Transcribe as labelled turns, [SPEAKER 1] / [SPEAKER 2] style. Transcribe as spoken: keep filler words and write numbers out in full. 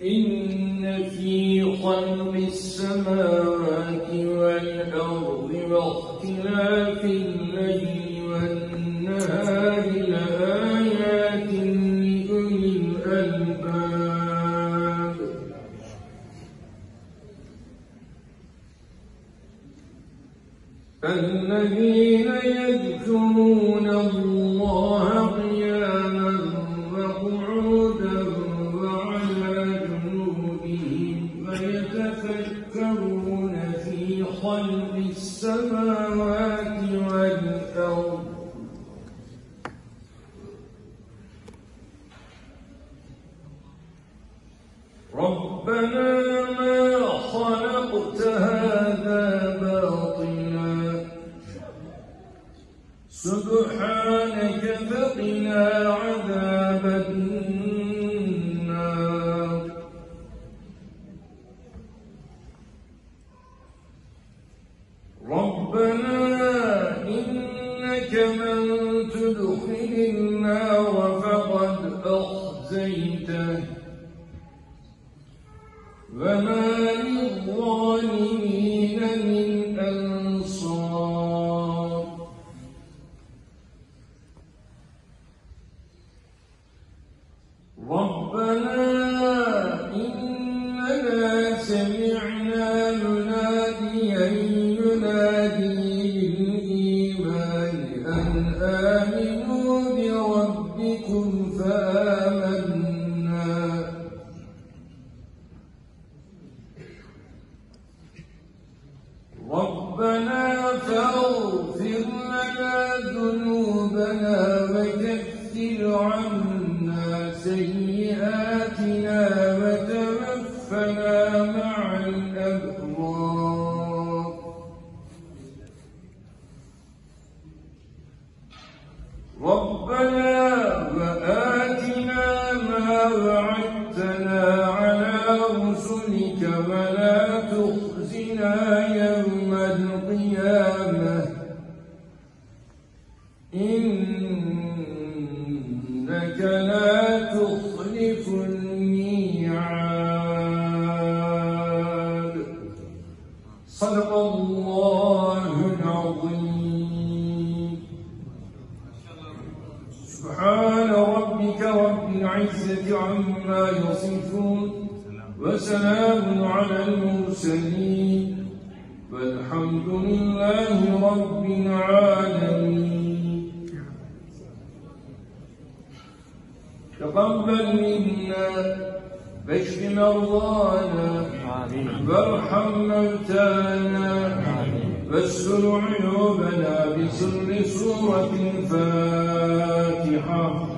[SPEAKER 1] إن في خلق السماوات والأرض واختلاف الليل والنهار لآيات لأولي الألباب الذين يذكرون الله قياما وقعودا وعلى جنوبهم ويتفكرون في خلق السماوات والأرض ربنا ما خلقت هذا باطلا سبحانك فقنا عذاب النار ربنا إنك من تدخل النار فقد أخزيته وما للظالمين من أنصار ربنا إننا سمعنا يناديا ينادي للإيمان أن آمنوا بربكم فآمنا ربنا فاغفر لنا ذنوبنا وكفر عنا سيئاتنا وتوفنا مع الأبرار ربنا وآتنا ما وعدتنا على رسلك ولا تخزنا يوم القيامة إنك لا تخلف الميعاد صدق الله العظيم سبحان ربك رب العزة عما يصفون وسلام على المرسلين والحمد لله رب العالمين تقبل منا واشف مرضانا وارحم موتانا واستر عيوبنا بسر سورة الفاتحة